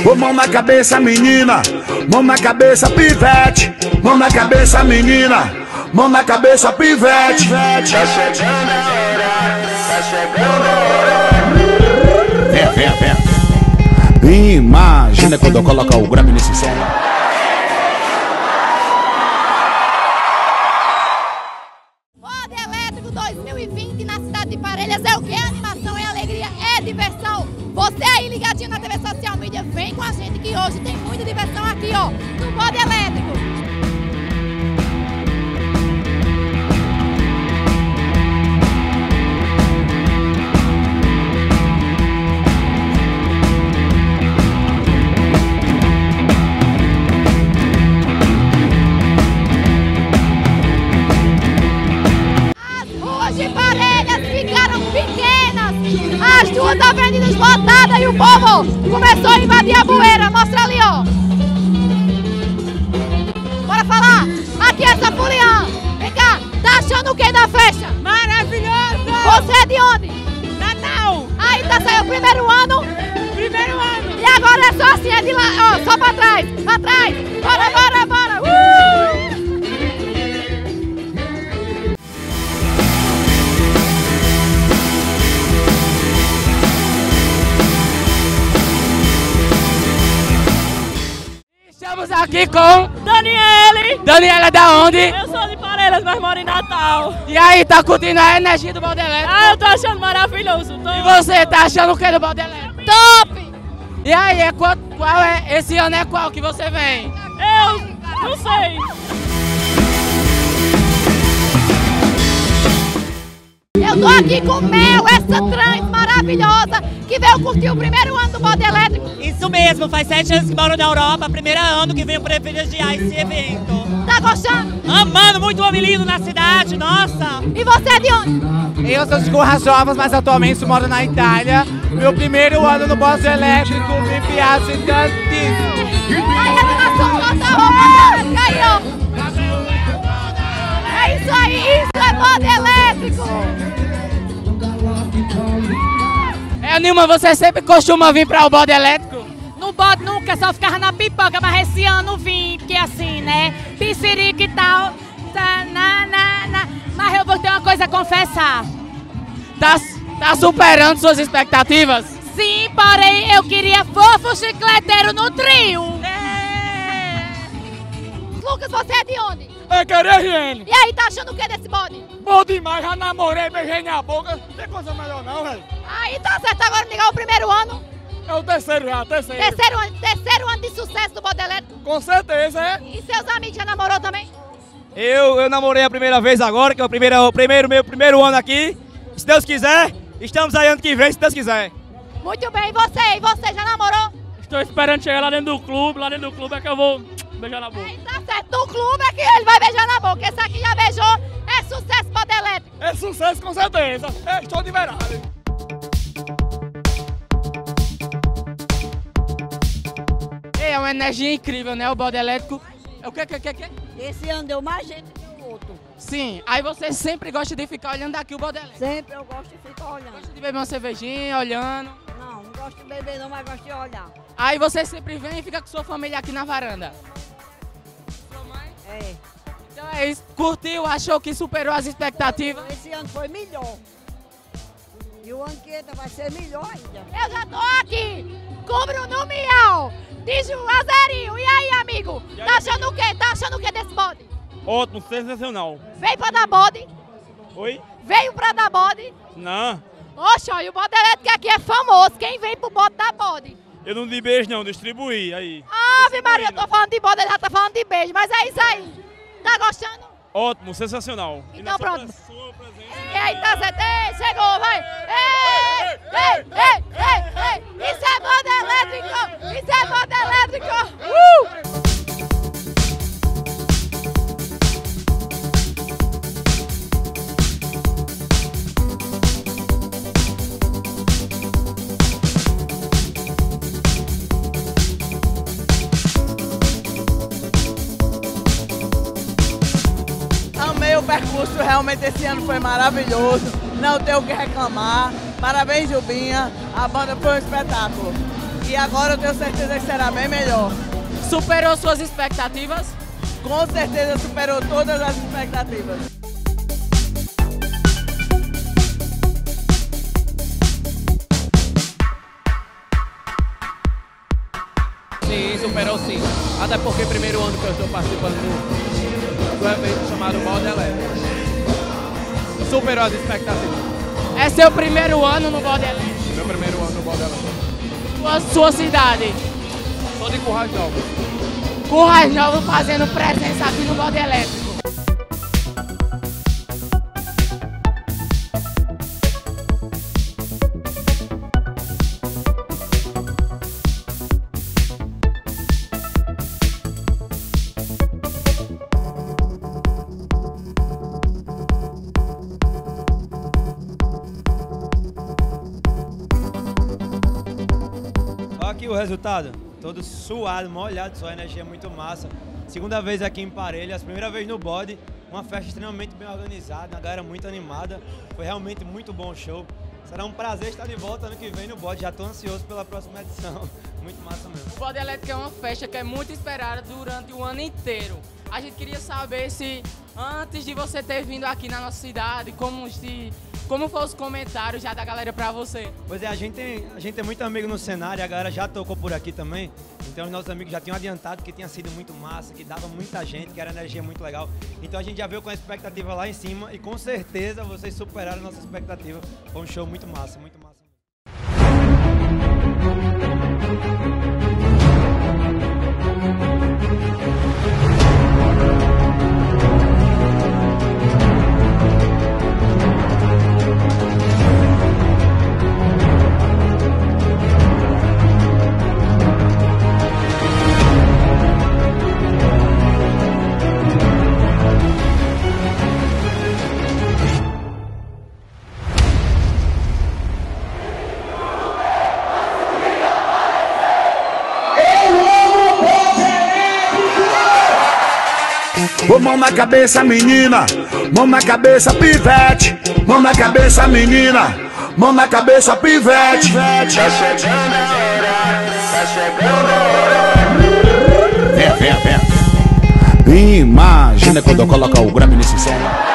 Ô, mão na cabeça, menina. Mão na cabeça, pivete. Mão na cabeça, menina. Mão na cabeça, pivete. Tá chegando a hora. Tá chegando a hora. Vem. Imagina quando eu coloco o Grammy nesse som. Bode Elétrico 2020 na cidade de Parelhas é o que? Animação, é alegria, é diversão. Você aí ligadinho na TV Social Mídia, vem com a gente que hoje tem muita diversão aqui, ó, no Bode Elétrico. As duas avenidas lotadas e o povo começou a invadir a bueira. Mostra ali, ó. Bora falar. Aqui é Sapuliã. Vem cá. Tá achando o que da festa? Maravilhoso! Você é de onde? Natal! Aí tá saindo o primeiro ano. Primeiro ano! E agora é só assim, é de lá, ó. Só pra trás. Pra trás. Bora, bora, bora. Estamos aqui com Daniele. Daniela é da onde? Eu sou de Parelhas, mas moro em Natal. E aí, tá curtindo a energia do Bode Elétrico? Ah, eu tô achando maravilhoso. E você, tá achando o que do Bode Elétrico? Top! E aí, qual é? Esse ano é qual que você vem? Eu não sei. Eu tô aqui com Mel, essa trans maravilhosa que veio curtir o primeiro ano do Bode Elétrico. Isso mesmo, faz 7 anos que moro na Europa, primeiro ano que venho privilegiar esse evento. Tá gostando? Amando, muito homem lindo na cidade, nossa! E você é de onde? Eu sou de Curras Novas, mas atualmente moro na Itália. Meu primeiro ano no Bode Elétrico, me piace tantíssimo. Aí a animação bota a roupa elétrica aí, ó. É isso aí, isso é Bode Elétrico. Nilma, você sempre costuma vir para o Bode Elétrico? No bode nunca, só ficava na pipoca, mas esse ano vim, porque assim, né, piscirica e tal, mas eu vou ter uma coisa a confessar. Tá superando suas expectativas? Sim, porém eu queria fofo chicleteiro no trio. Lucas, você é de onde? É Carregiane. E aí, tá achando o que desse bode? Bom demais, já namorei, beijei na boca, não tem coisa melhor não, velho. Aí tá certo, agora ligar o primeiro ano. É o terceiro já, terceiro. Terceiro ano de sucesso do Bode Elétrico. Com certeza, é. E seus amigos já namorou também? Eu namorei a primeira vez agora, que é meu primeiro ano aqui. Se Deus quiser, estamos aí ano que vem, se Deus quiser. Muito bem, e você já namorou? Estou esperando chegar lá dentro do clube é que eu vou beijar na boca. Aí tá certo, no clube é que ele vai beijar na boca, esse aqui já beijou, é sucesso Bode Elétrico. É sucesso com certeza, é show de verdade. É uma energia incrível, né, o Bode Elétrico. O que? Esse ano deu mais gente que o outro. Sim, aí você sempre gosta de ficar olhando daqui o Bode Elétrico. Sempre eu gosto de ficar olhando. Gosta de beber uma cervejinha, olhando. Não gosto de beber não, mas gosto de olhar. Aí você sempre vem e fica com sua família aqui na varanda. Sua mãe? É. Então é isso, curtiu, achou que superou as expectativas? Esse ano foi melhor. E o ano que entra vai ser melhor ainda. Eu já tô aqui com o Bruno Miau, de Juazeirinho. E aí, amigo? Tá achando o quê? Tá achando o quê desse bode? Ótimo, sensacional. Veio pra dar bode? Oi? Veio pra dar bode? Não, Oxe, e o Bode Elétrico aqui é famoso. Quem vem pro bode dá bode. eu não dei beijo não, distribuí aí. Ave Maria, eu tô falando de bode, ele já tá falando de beijo. Mas é isso aí. Tá gostando? Ótimo, sensacional. Então pronto. Sua presença, E aí, tá certo? Ei, chegou, vai! Ei! Isso é Bode Elétrico! Isso é Bode Elétrico! Amei o percurso, realmente esse ano foi maravilhoso, não tenho o que reclamar. Parabéns, Jubinha, a banda foi um espetáculo. E agora eu tenho certeza que será bem melhor. Superou suas expectativas? Com certeza superou todas as expectativas. Sim, superou sim. Até porque é o primeiro ano que eu estou participando do evento chamado Bode Elétrico. Superou as expectativas. É seu primeiro ano no Bode Elétrico? Meu primeiro ano no Bode Elétrico. Sua cidade? Sou de Currais Novos. Currais Novos fazendo presença aqui no Bode Elétrico. Olha aqui o resultado, todo suado, molhado, só energia muito massa. Segunda vez aqui em Parelhas, primeira vez no bode, uma festa extremamente bem organizada, uma galera muito animada, foi realmente muito bom o show. Será um prazer estar de volta ano que vem no bode, já estou ansioso pela próxima edição, muito massa mesmo. O Bode Elétrico é uma festa que é muito esperada durante o ano inteiro. A gente queria saber se, antes de você ter vindo aqui na nossa cidade, como foram os comentários já da galera pra você? Pois é, a gente tem muito amigo no cenário, a galera já tocou por aqui também, então os nossos amigos já tinham adiantado que tinha sido muito massa, que dava muita gente, que era energia muito legal. Então a gente já veio com a expectativa lá em cima e com certeza vocês superaram a nossa expectativa. Foi um show muito massa, muito massa. Ô, mão na cabeça, menina, mão na cabeça, pivete. Mão na cabeça, menina, mão na cabeça, pivete. Tá chegando a hora, tá chegando a hora. Vem. Imagina quando eu coloco o grave nesse som.